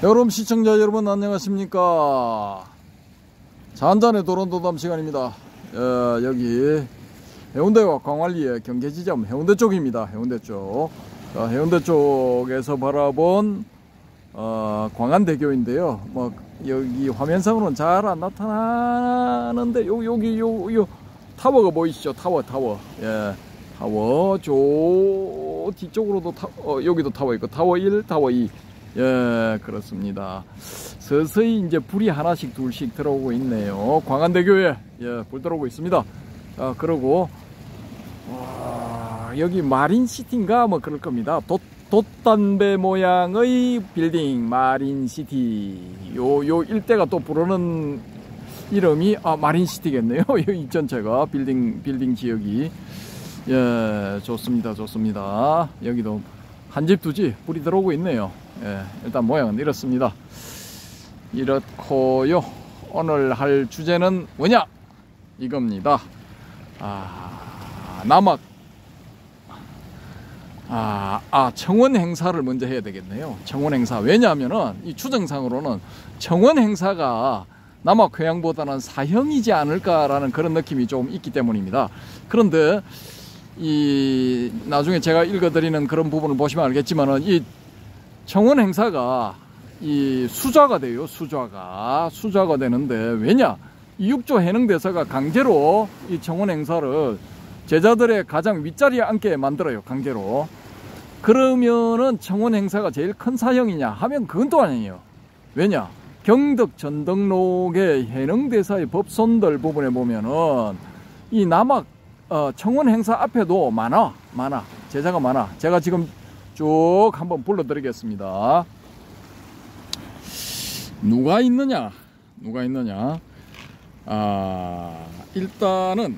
여러분, 시청자 여러분 안녕하십니까. 잔잔의 도론도담 시간입니다. 여기 해운대와 광안리의 경계지점 해운대 쪽입니다. 해운대 쪽. 해운대 쪽에서 바라본 광안대교인데요. 뭐 여기 화면상으로는 잘 안 나타나는데 여기 타워가 보이시죠? 타워. 예. 타워 저 뒤쪽으로도 여기도 타워 있고 타워 1, 타워 2. 예, 그렇습니다. 서서히 이제 불이 하나씩 둘씩 들어오고 있네요. 광안대교에 불 들어오고 있습니다. 그리고 여기 마린시티인가 뭐 그럴 겁니다. 돛담배 모양의 빌딩 마린시티. 요 일대가 또 부르는 이름이 마린시티겠네요. 이 전체가 빌딩 지역이. 예, 좋습니다. 여기도 한 집 두 집 불이 들어오고 있네요. 예, 일단 모양은 이렇습니다. 이렇고요. 오늘 할 주제는 뭐냐? 이겁니다. 남악 청원 행사를 먼저 해야 되겠네요. 청원 행사. 왜냐하면은 이 추정상으로는 청원 행사가 남악회양보다는 사형이지 않을까라는 그런 느낌이 좀 있기 때문입니다. 그런데 나중에 제가 읽어드리는 그런 부분을 보시면 알겠지만은 이 청원 행사가 수좌가 돼요. 수좌가 되는데 왜냐? 이 6조 해능대사가 강제로 이 청원 행사를 제자들의 가장 윗자리에 앉게 만들어요. 강제로. 그러면은 청원 행사가 제일 큰 사형이냐 하면 그건 또 아니에요. 왜냐? 경덕 전덕록의 해능대사의 법손들 부분에 보면은 이 남악 청원 행사 앞에도 많아. 제자가 많아. 제가 지금 쭉 한번 불러드리겠습니다. 누가 있느냐? 일단은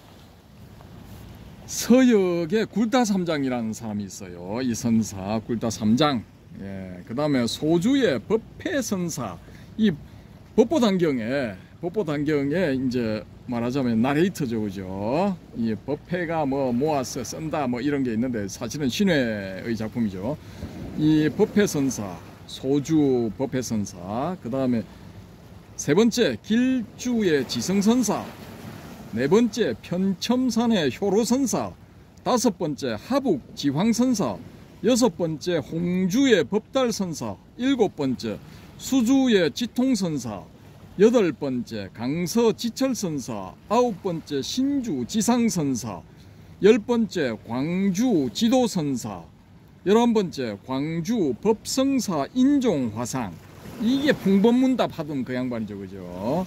서역의 굴다삼장이라는 사람이 있어요. 이 선사 굴다삼장. 예, 그 다음에 소주의 법패선사. 이 법보단경에 이제 말하자면 나레이터죠, 그죠? 이 법패가 뭐 모아서 쓴다 뭐 이런 게 있는데 사실은 신회의 작품이죠. 이 법패선사, 소주 법패선사, 그 다음에 세 번째 길주의 지성선사, 네 번째 편첨산의 효로선사, 다섯 번째 하북 지황선사, 여섯 번째 홍주의 법달선사, 일곱 번째 수주의 지통선사, 여덟 번째 강서 지철선사, 아홉 번째 신주 지상선사, 열 번째 광주 지도선사, 11번째 광주 법성사 인종화상. 이게 풍법문답 하던 그 양반이죠, 그죠?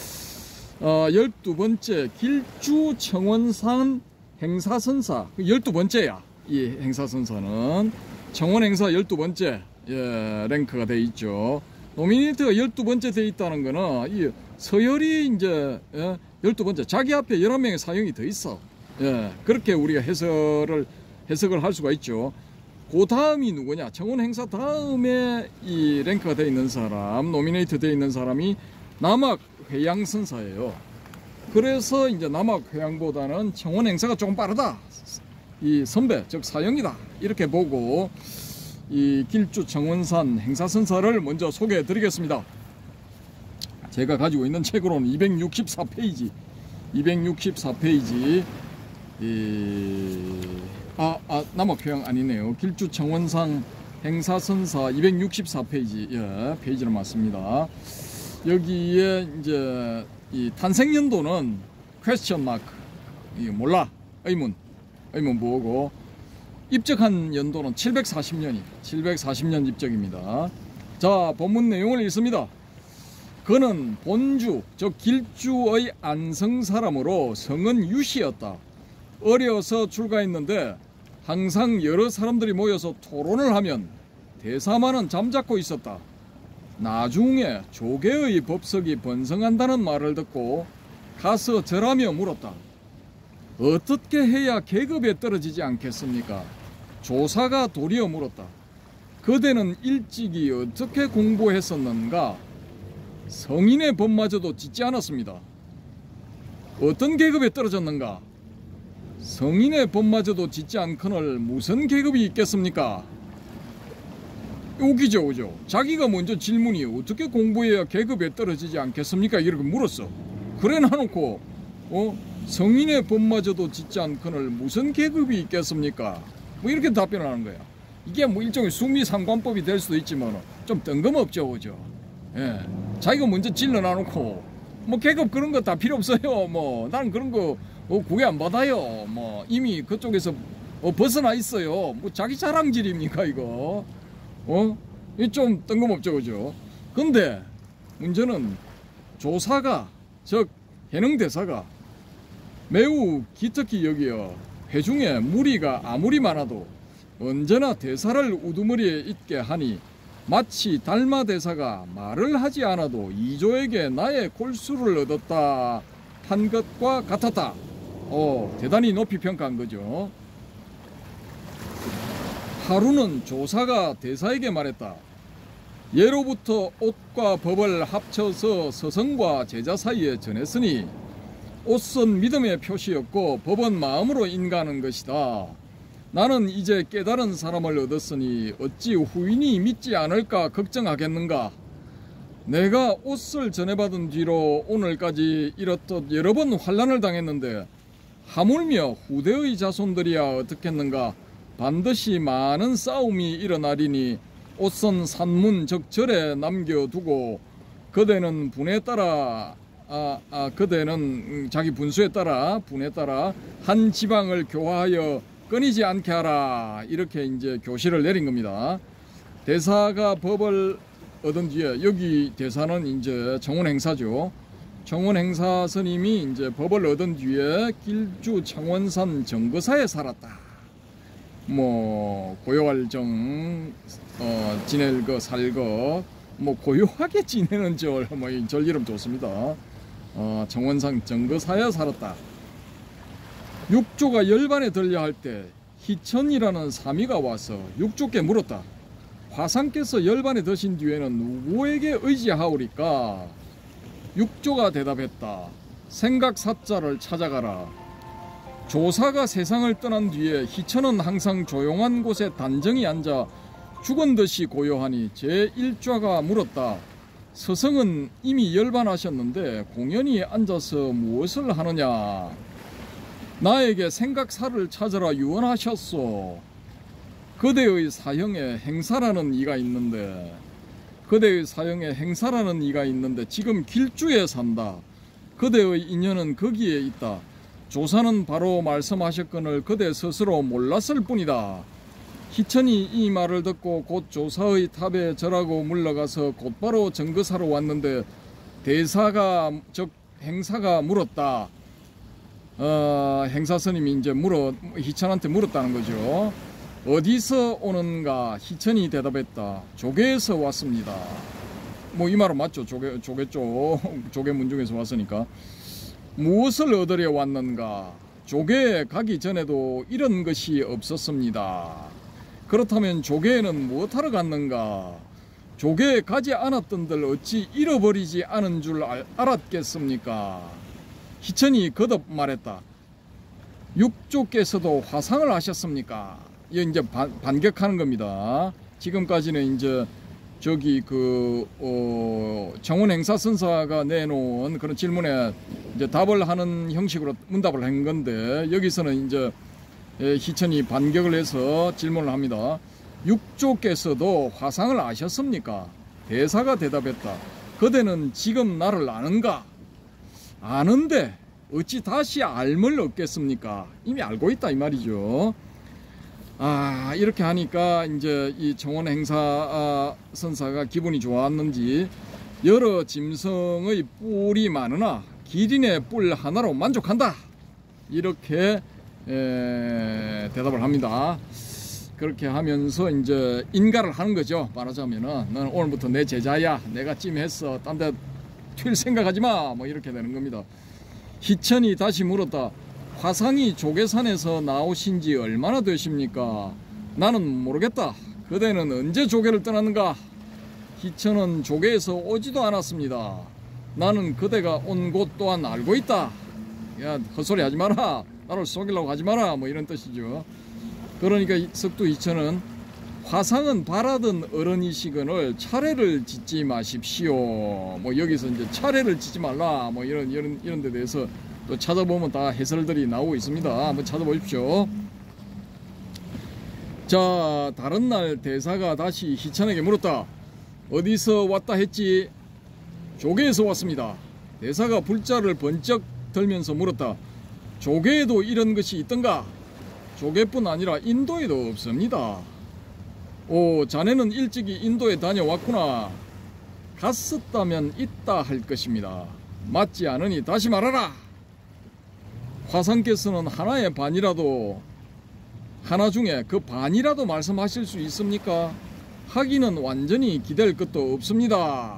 12번째 길주 청원산 행사선사. 12번째야. 이 행사선사는 청원행사 12번째 랭크가 돼 있죠. 노미네이트가 12번째 돼 있다는 거는 이 서열이 이제 12번째, 자기 앞에 11명의 사형이 더 있어. 그렇게 우리가 해석을 할 수가 있죠. 그 다음이 누구냐? 청원 행사 다음에 이 랭크가 되어 있는 사람, 노미네이트 되어 있는 사람이 남악 회양선사예요. 그래서 이제 남악 회양보다는 청원 행사가 조금 빠르다. 이 선배, 즉 사형이다. 이렇게 보고 이 길주 청원산 행사선사를 먼저 소개해 드리겠습니다. 제가 가지고 있는 책으로는 264페이지. 남악회양 아니네요. 길주 청원산 행사선사 264페이지. 페이지는 맞습니다. 여기에 이제 이 탄생연도는 퀘스천 마크. 몰라. 의문 보고 입적한 연도는 740년 입적입니다. 자, 본문 내용을 읽습니다. 그는 본주, 즉 길주의 안성 사람으로 성은 유씨였다. 어려서 출가했는데 항상 여러 사람들이 모여서 토론을 하면 대사만은 잠자코 있었다. 나중에 조계의 법석이 번성한다는 말을 듣고 가서 절하며 물었다. 어떻게 해야 계급에 떨어지지 않겠습니까? 조사가 도리어 물었다. 그대는 일찍이 어떻게 공부했었는가? 성인의 법마저도 짓지 않았습니다. 어떤 계급에 떨어졌는가? 성인의 법마저도 짓지 않거늘 무슨 계급이 있겠습니까? 웃기죠, 그죠? 자기가 먼저 질문이 어떻게 공부해야 계급에 떨어지지 않겠습니까? 이렇게 물었어. 그래 놔놓고 성인의 법마저도 짓지 않거늘 무슨 계급이 있겠습니까? 뭐 이렇게 답변을 하는 거야. 이게 뭐 일종의 수미상관법이 될 수도 있지만 좀 뜬금없죠, 그죠? 예. 자기가 먼저 질러 놔놓고 뭐 계급 그런 거 다 필요 없어요. 뭐 나는 그런 거 구애 안 받아요. 뭐 이미 그쪽에서 벗어나 있어요. 뭐 자기 자랑질입니까 이거? 이 좀 뜬금없죠, 그죠? 근데 문제는 조사가, 즉 해능대사가 매우 기특히 여기어 회중에 무리가 아무리 많아도 언제나 대사를 우두머리에 있게 하니 마치 달마대사가 말을 하지 않아도 이조에게 나의 골수를 얻었다 한 것과 같았다. 대단히 높이 평가한 거죠. 하루는 조사가 대사에게 말했다. 예로부터 옷과 법을 합쳐서 서성과 제자 사이에 전했으니 옷은 믿음의 표시였고 법은 마음으로 인가하는 것이다. 나는 이제 깨달은 사람을 얻었으니 어찌 후인이 믿지 않을까 걱정하겠는가. 내가 옷을 전해받은 뒤로 오늘까지 이렇듯 여러 번 환난을 당했는데 하물며 후대의 자손들이야 어떻겠는가. 반드시 많은 싸움이 일어나리니 옷선 산문 즉 절에 남겨두고 그대는 분에 따라 그대는 자기 분수에 따라 분에 따라 한 지방을 교화하여 끊이지 않게 하라. 이렇게 이제 교시를 내린 겁니다. 대사가 법을 얻은 뒤에, 여기 대사는 이제 청원행사죠. 청원행사 스님이 이제 법을 얻은 뒤에 길주 청원산 정거사에 살았다. 뭐 고요할정 지낼 거 살 거 뭐 고요하게 지내는 절 이름 좋습니다. 청원산 정거사에 살았다. 육조가 열반에 들려 할 때 희천이라는 사미가 와서 육조께 물었다. 화상께서 열반에 드신 뒤에는 누구에게 의지하오리까? 육조가 대답했다. 생각사자를 찾아가라. 조사가 세상을 떠난 뒤에 희천은 항상 조용한 곳에 단정히 앉아 죽은 듯이 고요하니 제1좌가 물었다. 스승은 이미 열반하셨는데 공연히 앉아서 무엇을 하느냐? 나에게 생각사를 찾으라 유언하셨소. 그대의 사형에 행사라는 이가 있는데 지금 길주에 산다. 그대의 인연은 거기에 있다. 조사는 바로 말씀하셨거늘 그대 스스로 몰랐을 뿐이다. 희천이 이 말을 듣고 곧 조사의 탑에 절하고 물러가서 곧바로 정거사로 왔는데 대사가 즉 행사가 물었다. 행사 스님이 이제 희천한테 물었다는 거죠. 어디서 오는가? 희천이 대답했다. 조계에서 왔습니다. 뭐 이 말은 맞죠. 조계 문중에서 왔으니까. 무엇을 얻으려 왔는가? 조계에 가기 전에도 이런 것이 없었습니다. 그렇다면 조계에는 무엇하러 갔는가? 조계에 가지 않았던들 어찌 잃어버리지 않은 줄 알았겠습니까? 희천이 거듭 말했다. 육조께서도 화상을 하셨습니까? 이게 이제 반격하는 겁니다. 지금까지는 이제 저기 청원행사 선사가 내놓은 그런 질문에 이제 답을 하는 형식으로 문답을 한 건데 여기서는 이제 희천이 반격을 해서 질문을 합니다. 육조께서도 화상을 아셨습니까? 대사가 대답했다. 그대는 지금 나를 아는가? 아는데 어찌 다시 알물 얻겠습니까? 이미 알고 있다 이 말이죠. 이렇게 하니까 이제 이 청원행사 선사가 기분이 좋았는지 여러 짐승의 뿔이 많으나 기린의 뿔 하나로 만족한다. 이렇게 대답을 합니다. 그렇게 하면서 이제 인가를 하는 거죠. 말하자면은 너는 오늘부터 내 제자야. 내가 찜했어. 딴 데 튈 생각하지 마. 뭐 이렇게 되는 겁니다. 희천이 다시 물었다. 화상이 조계산에서 나오신 지 얼마나 되십니까? 나는 모르겠다. 그대는 언제 조계를 떠났는가? 희천은 조계에서 오지도 않았습니다. 나는 그대가 온 곳 또한 알고 있다. 야, 헛소리 하지 마라. 나를 속이려고 하지 마라. 뭐 이런 뜻이죠. 그러니까 석두 희천은 화상은 바라던 어른이시거늘 차례를 짓지 마십시오. 뭐 여기서 이제 차례를 짓지 말라 뭐 이런 데 대해서 또 찾아보면 다 해설들이 나오고 있습니다. 한번 찾아보십시오. 자, 다른 날 대사가 다시 희찬에게 물었다. 어디서 왔다 했지? 조계에서 왔습니다. 대사가 불자를 번쩍 들면서 물었다. 조계에도 이런 것이 있던가? 조계뿐 아니라 인도에도 없습니다. 오, 자네는 일찍이 인도에 다녀왔구나. 갔었다면 있다 할 것입니다. 맞지 않으니 다시 말하라. 화상께서는 하나의 반이라도, 하나 중에 그 반이라도 말씀하실 수 있습니까? 하기는 완전히 기댈 것도 없습니다.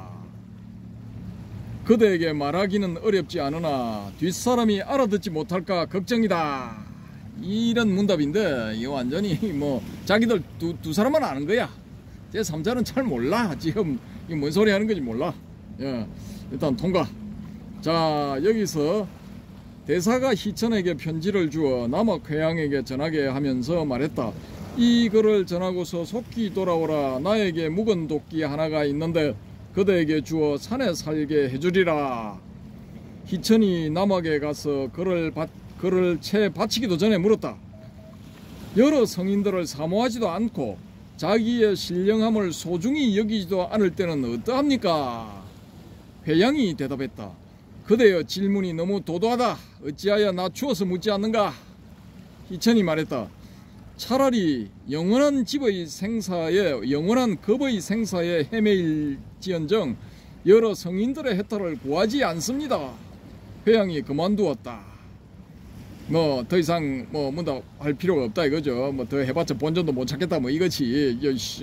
그대에게 말하기는 어렵지 않으나 뒷사람이 알아듣지 못할까 걱정이다. 이런 문답인데 이거 완전히 뭐 자기들 두 사람만 아는 거야. 제 3자는 잘 몰라. 지금 이게 뭔 소리 하는 건지 몰라. 예, 일단 통과. 자, 여기서 대사가 희천에게 편지를 주어 남학회양에게 전하게 하면서 말했다. 이 글을 전하고서 속히 돌아오라. 나에게 묵은 도끼 하나가 있는데 그대에게 주어 산에 살게 해주리라. 희천이 남학에 가서 그를 채 바치기도 전에 물었다. 여러 성인들을 사모하지도 않고 자기의 신령함을 소중히 여기지도 않을 때는 어떠합니까? 회양이 대답했다. 그대여 질문이 너무 도도하다. 어찌하여 낮추어서 묻지 않는가? 희천이 말했다. 차라리 영원한 집의 생사에, 영원한 겁의 생사에 헤매일지언정 여러 성인들의 해탈을 구하지 않습니다. 회양이 그만두었다. 뭐 더 이상 뭐 문답할 필요가 없다 이거죠. 뭐 더 해봤자 본전도 못 찾겠다 뭐 이거지.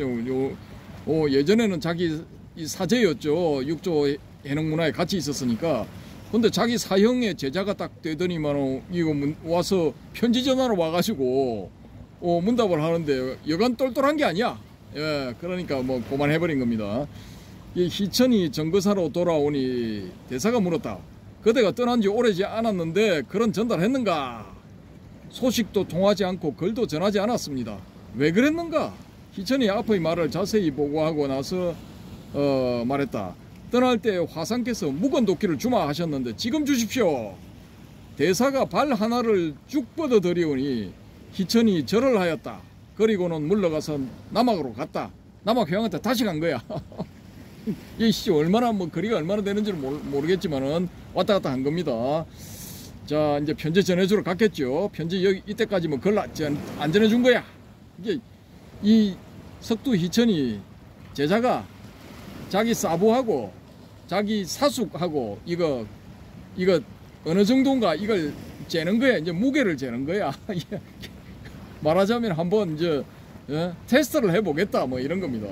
예전에는 자기 사제였죠. 육조 해능문화에 같이 있었으니까. 근데 자기 사형의 제자가 딱 되더니만 이거 와서 편지 전화로 와가지고 문답을 하는데 여간 똘똘한 게 아니야. 예, 그러니까 뭐 그만해버린 겁니다. 이 희천이 정거사로 돌아오니 대사가 물었다. 그대가 떠난 지 오래지 않았는데 글은 전달했는가? 소식도 통하지 않고 글도 전하지 않았습니다. 왜 그랬는가? 희천이 앞의 말을 자세히 보고하고 나서 말했다. 떠날 때 화상께서 묵은 도끼를 주마 하셨는데 지금 주십시오. 대사가 발 하나를 쭉 뻗어 들이오니 희천이 절을 하였다. 그리고는 물러가서 남학으로 갔다. 남학회양한테 다시 간 거야. 이씨 얼마나 뭐 거리가 얼마나 되는지는 모르겠지만은 왔다 갔다 한 겁니다. 자, 이제 편지 전해주러 갔겠죠. 편지 여기 이때까지 뭐 글 안 전해준 거야. 이게 이 석두 희천이 제자가 자기 사부하고 자기 사숙하고 이거 어느 정도인가 이걸 재는 거야. 이제 무게를 재는 거야. 말하자면 한번 이제 테스트를 해보겠다 뭐 이런 겁니다.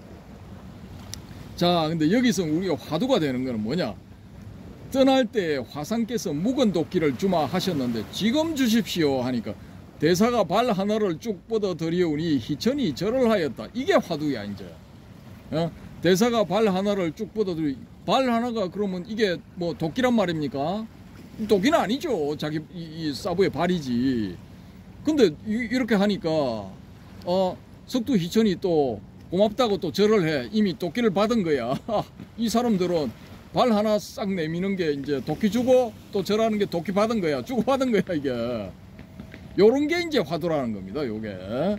자, 근데 여기서 우리가 화두가 되는 거는 뭐냐? 떠날 때 화상께서 묵은 도끼를 주마 하셨는데 지금 주십시오 하니까 대사가 발 하나를 쭉 뻗어 들이오니 희천이 절을 하였다. 이게 화두야 이제. 대사가 발 하나를 쭉 뻗어 들이 발 하나가 그러면 이게 뭐 도끼란 말입니까? 도끼는 아니죠. 자기 이 사부의 발이지. 근데 이렇게 하니까 석두 희천이 또 고맙다고 또 절을 해. 이미 도끼를 받은 거야. 이 사람들은 발 하나 싹 내미는 게 이제 도끼 주고 또 절하는 게 도끼 받은 거야. 주고 받은 거야 이게. 요런 게 이제 화두라는 겁니다. 요게.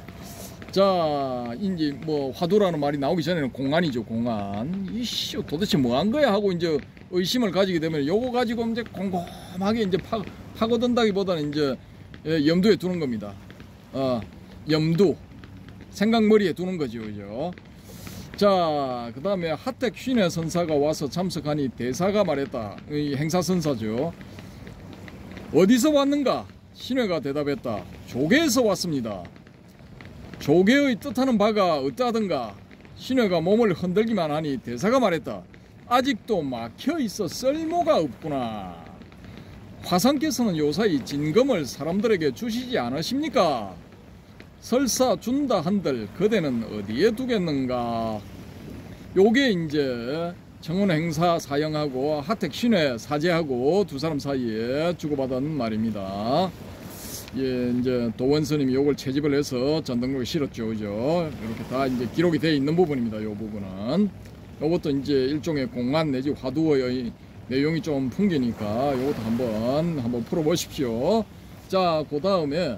자, 이제 뭐 화두라는 말이 나오기 전에는 공안이죠. 공안. 이씨 도대체 뭐 한 거야 하고 이제 의심을 가지게 되면 요거 가지고 이제 곰곰하게 이제 파고든다기보다는 이제 염두에 두는 겁니다. 염두. 생각머리에 두는 거죠. 그죠? 자, 그 다음에 하택 쉰의 선사가 와서 참석하니 대사가 말했다. 이 행사선사죠. 어디서 왔는가? 신회가 대답했다. 조계에서 왔습니다. 조계의 뜻하는 바가 어떠하던가? 신회가 몸을 흔들기만 하니 대사가 말했다. 아직도 막혀 있어 쓸모가 없구나. 화상께서는 요사이 진금을 사람들에게 주시지 않으십니까? 설사 준다 한들 그대는 어디에 두겠는가? 요게 이제 청운행사 사형하고 하택신회 사제하고 두 사람 사이에 주고받은 말입니다. 예, 이제 도원 스님이 요걸 채집을 해서 전등록에 실었죠. 그죠? 이렇게 다 이제 기록이 되어 있는 부분입니다. 요 부분은. 요것도 이제 일종의 공안 내지 화두의 내용이 좀 풍기니까 요것도 한번 풀어보십시오. 자, 그 다음에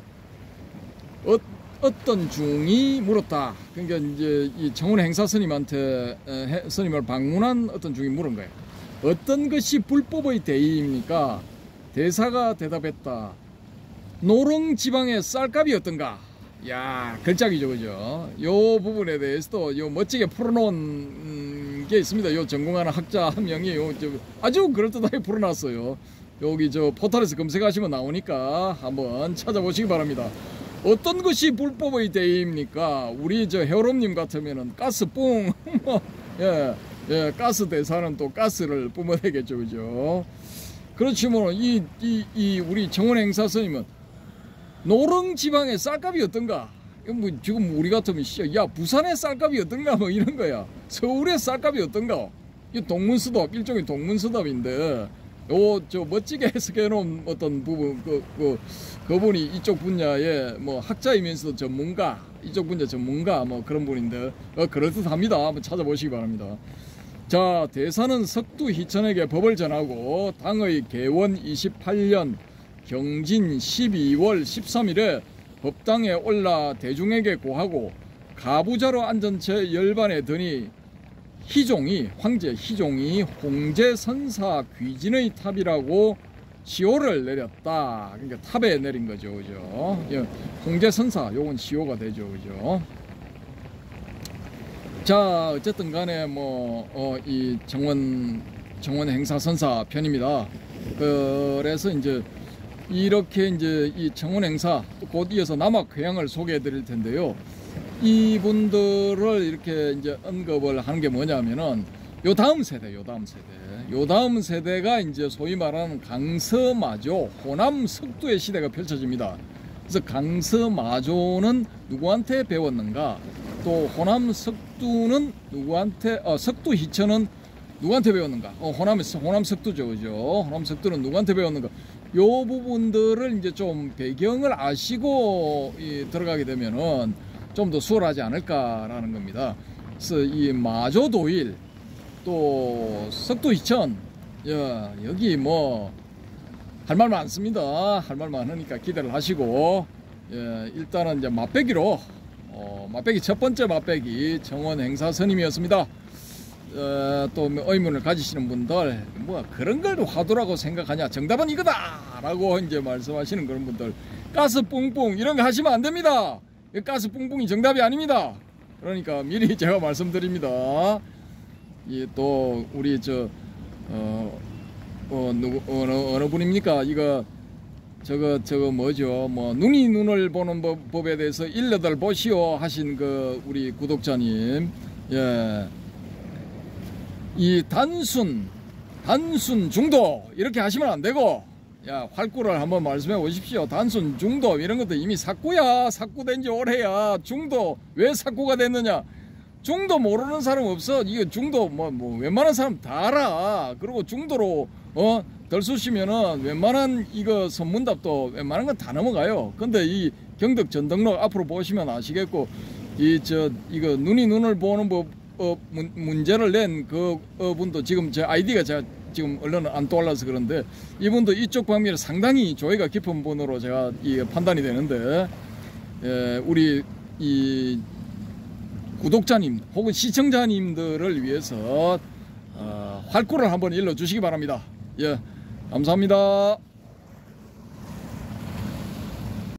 어떤 중이 물었다. 그러니까 이제 이 청운 행사 스님한테 스님을 방문한 어떤 중이 물은 거예요. 어떤 것이 불법의 대의입니까? 대사가 대답했다. 노릉 지방의 쌀값이 어떤가? 야, 걸작이죠, 그죠? 요 부분에 대해서도 요 멋지게 풀어놓은 게 있습니다. 요 전공하는 학자 한 명이 아주 그럴듯하게 풀어놨어요. 여기 저 포털에서 검색하시면 나오니까 한번 찾아보시기 바랍니다. 어떤 것이 불법의 대의입니까? 우리 저 헤어롬님 같으면은 가스 뿡, 예, 가스 대사는 또 가스를 뿜어내겠죠, 그죠? 그렇지만 이 우리 청원 행사 스님은 노릉 지방의 쌀값이 어떤가? 뭐 지금 우리 같으면 야, 부산의 쌀값이 어떤가? 뭐 이런 거야. 서울의 쌀값이 어떤가? 이 동문서답, 일종의 동문서답인데 요 저 멋지게 해석해 놓은 어떤 부분 그분이 이쪽 분야의 뭐 학자이면서도 전문가, 이쪽 분야 전문가 뭐 그런 분인데 그럴듯합니다. 한번 찾아보시기 바랍니다. 자, 대사는 석두 희천에게 법을 전하고 당의 개원 28년 경진 12월 13일에 법당에 올라 대중에게 고하고 가부자로 앉은 채 열반에 드니 희종이 황제 희종이 홍제선사 귀진의 탑이라고 시호를 내렸다. 그러니까 탑에 내린 거죠, 그죠? 예, 홍제선사 요건 시호가 되죠, 그죠? 자, 어쨌든 간에 이 정원 행사선사 편입니다. 그래서 이제 이렇게 이제 이 청원 행사 곧 이어서 남학 회양을 소개해 드릴 텐데요. 이분들을 이렇게 이제 언급을 하는 게 뭐냐면은 요 다음 세대가 이제 소위 말하는 강서마조 호남 석두의 시대가 펼쳐집니다. 그래서 강서마조는 누구한테 배웠는가? 또 호남 석두는 누구한테 석두 희천은 누구한테 배웠는가? 호남 석두죠, 그죠? 호남 석두는 누구한테 배웠는가? 요 부분들을 이제 좀 배경을 아시고 들어가게 되면은 좀 더 수월하지 않을까라는 겁니다. 그래서 이 마조도일 또 석두희천 여기 뭐 할 말 많습니다. 할 말 많으니까 기대를 하시고 일단은 이제 맛배기로 맛배기 첫 번째 맛배기 청원 행사 스님이었습니다. 또 의문을 가지시는 분들 뭐 그런 걸 화두라고 생각하냐, 정답은 이거다 라고 이제 말씀하시는 그런 분들 가스 뿡뿡 이런 거 하시면 안 됩니다. 가스 뿡뿡이 정답이 아닙니다. 그러니까 미리 제가 말씀드립니다. 또 우리 어느 분입니까? 이거 저거 뭐죠? 뭐 눈이 눈을 보는 법에 대해서 일러들 보시오 하신 그 우리 구독자님, 예, 이 단순 중도 이렇게 하시면 안 되고, 야, 활구를 한번 말씀해 보십시오. 단순 중도 이런 것도 이미 삭구야. 삭구된 지 오래야. 중도 왜 삭구가 됐느냐? 중도 모르는 사람 없어. 이거 중도 뭐 웬만한 사람 다 알아. 그리고 중도로 덜 쑤시면은 웬만한 이거 선문답도 웬만한 건 다 넘어가요. 근데 이 경덕 전등록 앞으로 보시면 아시겠고, 이거 눈이 눈을 보는 법 문제를 낸 그 분도 지금 제 아이디가 제가 지금 언론은 안 떠올라서 그런데 이분도 이쪽 방면에 상당히 조예가 깊은 분으로 제가 판단이 되는데, 우리 이 구독자님 혹은 시청자님들을 위해서 활구를 한번 일러 주시기 바랍니다. 예, 감사합니다.